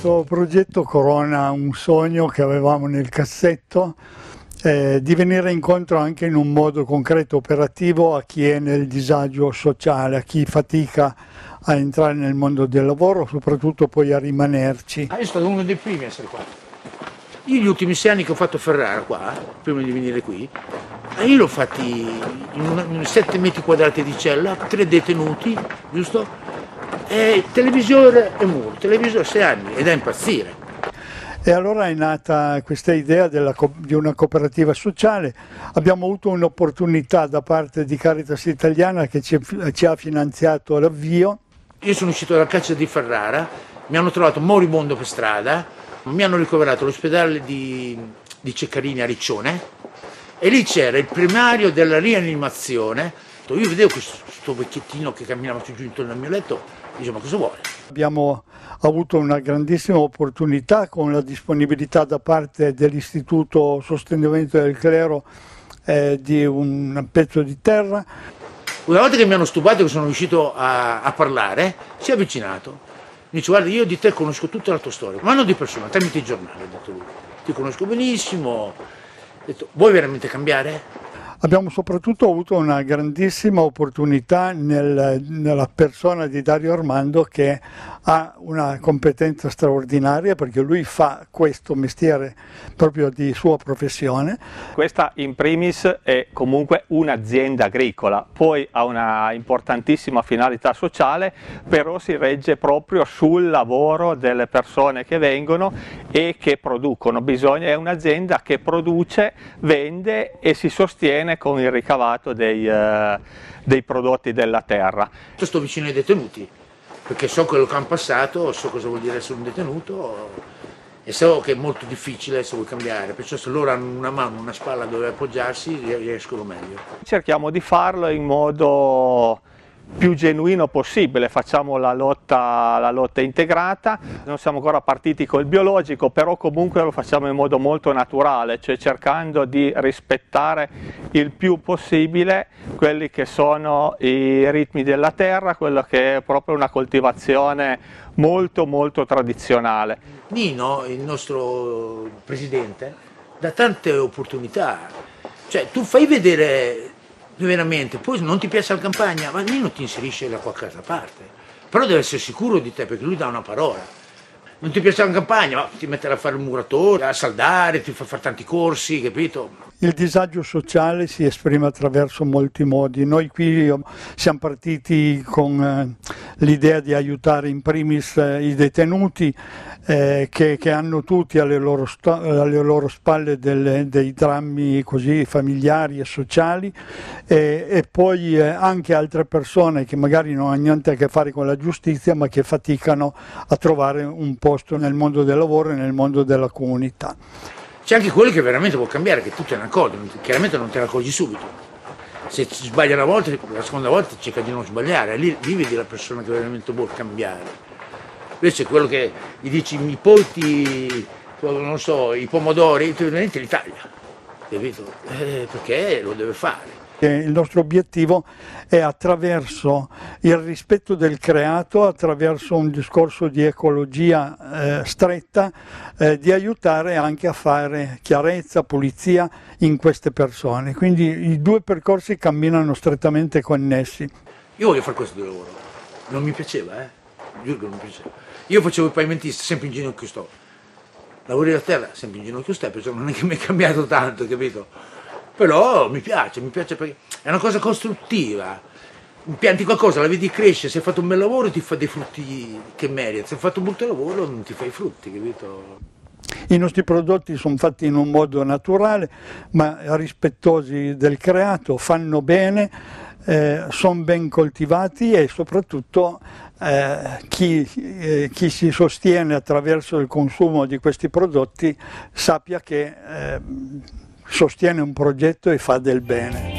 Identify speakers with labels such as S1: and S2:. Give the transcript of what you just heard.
S1: Questo progetto corona un sogno che avevamo nel cassetto, di venire incontro anche in un modo concreto, operativo, a chi è nel disagio sociale, a chi fatica a entrare nel mondo del lavoro, soprattutto poi a rimanerci.
S2: Io sono stato uno dei primi a essere qua. Io gli ultimi 6 anni che ho fatto Ferrara qua, prima di venire qui, io l'ho fatti in 7 metri quadrati di cella, 3 detenuti, giusto? E televisore e muro, televisore 6 anni, ed è impazzire.
S1: E allora è nata questa idea di una cooperativa sociale. Abbiamo avuto un'opportunità da parte di Caritas Italiana che ci ha finanziato l'avvio.
S2: Io sono uscito dal carcere di Ferrara, mi hanno trovato moribondo per strada, mi hanno ricoverato all'ospedale di Ceccarini a Riccione e lì c'era il primario della rianimazione. Io vedevo questo vecchiettino che camminava su giù intorno al mio letto, dicevo: ma cosa vuole?
S1: Abbiamo avuto una grandissima opportunità con la disponibilità da parte dell'Istituto Sostenimento del Clero di un pezzo di terra.
S2: Una volta che mi hanno stupato, che sono riuscito a parlare, si è avvicinato. Mi dice: guarda, io di te conosco tutta la tua storia, ma non di persona, tramite i giornali, ha detto lui. Ti conosco benissimo. Ha detto: vuoi veramente cambiare?
S1: Abbiamo soprattutto avuto una grandissima opportunità nella persona di Dario Armando, che ha una competenza straordinaria, perché lui fa questo mestiere proprio di sua professione.
S3: Questa in primis è comunque un'azienda agricola, poi ha una importantissima finalità sociale, però si regge proprio sul lavoro delle persone che vengono e che producono. È un'azienda che produce, vende e si sostiene con il ricavato dei prodotti della terra.
S2: Sto vicino ai detenuti, perché so quello che hanno passato, so cosa vuol dire essere un detenuto e so che è molto difficile se vuoi cambiare, perciò se loro hanno una mano, una spalla dove appoggiarsi, riescono meglio.
S3: Cerchiamo di farlo in modo più genuino possibile, facciamo la lotta integrata, non siamo ancora partiti col biologico, però comunque lo facciamo in modo molto naturale, cioè cercando di rispettare il più possibile quelli che sono i ritmi della terra, quello che è proprio una coltivazione molto molto tradizionale.
S2: Nino, il nostro presidente, dà tante opportunità, cioè tu fai vedere veramente, poi non ti piace la campagna, ma Nino ti inserisce da qualche altra parte, però deve essere sicuro di te, perché lui dà una parola. Non ti piace la campagna, ma ti mette a fare il muratore, a saldare, ti fa fare tanti corsi, capito?
S1: Il disagio sociale si esprime attraverso molti modi. Noi qui siamo partiti con l'idea di aiutare in primis i detenuti che hanno tutti alle loro spalle dei drammi così familiari e sociali, e poi anche altre persone che magari non hanno niente a che fare con la giustizia, ma che faticano a trovare un posto nel mondo del lavoro e nel mondo della comunità.
S2: C'è anche quello che veramente può cambiare, che tu te ne accorgi, chiaramente non te ne accorgi subito. Se sbagli una volta, la seconda volta cerca di non sbagliare, lì vedi la persona che veramente vuole cambiare. Invece quello che gli dici i nipoti, non so, i pomodori, veramente li taglia, capito? Perché lo deve fare.
S1: Il nostro obiettivo è, attraverso il rispetto del creato, attraverso un discorso di ecologia stretta, di aiutare anche a fare chiarezza, pulizia in queste persone. Quindi i due percorsi camminano strettamente connessi.
S2: Io voglio fare questo di lavoro, non mi piaceva, giuro che non mi piaceva. Io facevo il pavimentista, sempre in ginocchio sto. Lavori la terra, sempre in ginocchio sto, perché non è che mi è cambiato tanto, capito? Però mi piace perché è una cosa costruttiva. Pianti qualcosa, la vedi crescere, se hai fatto un bel lavoro ti fa dei frutti che meriti, se hai fatto un brutto lavoro non ti fai i frutti, capito?
S1: I nostri prodotti sono fatti in un modo naturale, ma rispettosi del creato, fanno bene, sono ben coltivati e soprattutto chi si sostiene attraverso il consumo di questi prodotti sappia che sostiene un progetto e fa del bene.